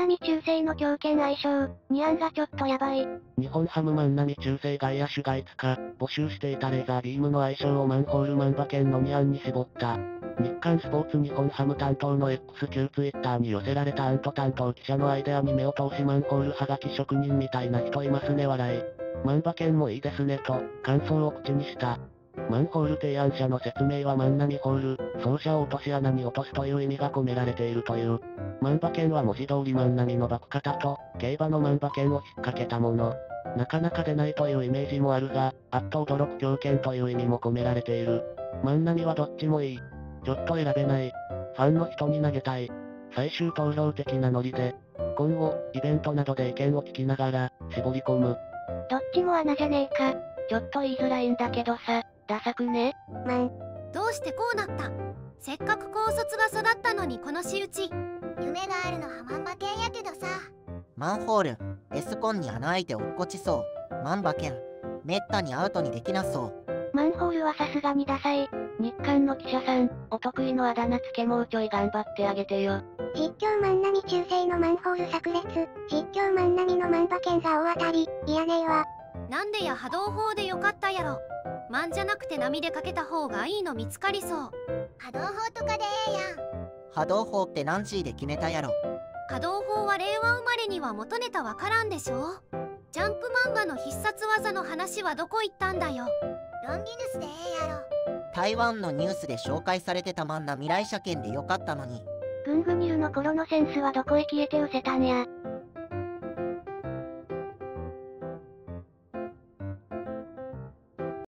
波中正の強肩相性、ニアンがちょっとやばい。 日本ハム万波中正外野手が5日、募集していたレーザービームの愛称をマンホールマン馬券のニアンに絞った。日刊スポーツ日本ハム担当の X 旧ツイッターに寄せられたアント担当記者のアイデアに目を通しマンホールはがき職人みたいな人いますね笑い。マン馬券もいいですねと、感想を口にした。マンホール提案者の説明は万波ホール、走者を落とし穴に落とすという意味が込められているという。万馬券は文字通り万波のバク方と、競馬の万馬券を引っ掛けたもの。なかなか出ないというイメージもあるが、あっと驚く強肩という意味も込められている。万波はどっちもいい。ちょっと選べない。ファンの人に投げたい。最終投票的なノリで、今後、イベントなどで意見を聞きながら、絞り込む。 どっちも穴じゃねえか。ちょっと言いづらいんだけどさ、ダサくね？ どうしてこうなった？せっかく高卒が育ったのにこの仕打ち。 夢があるのは万馬券やけどさ。 マンホール、エスコンに穴開いて落っこちそう。万馬券、めったにアウトにできなそう。 マンホールはさすがにダサい。日刊の記者さん、お得意のあだ名つけもうちょい頑張ってあげてよ。 実況万波中正のマンホール炸裂。実況万波の万馬券が大当たり。いやねえわ。 なんでや波動砲でよかったやろ。万じゃなくて波でかけた方がいいの見つかりそう。 波動砲とかでええやん。 波動砲って何時で決めたやろ。 波動砲は令和生まれには元ネタわからんでしょ。ジャンプ漫画の必殺技の話はどこ行ったんだよ。 ロンギヌスでええやろ。 台湾のニュースで紹介されてた万な未来車券でよかったのに。 グングニルの頃のセンスはどこへ消えて失せたんや。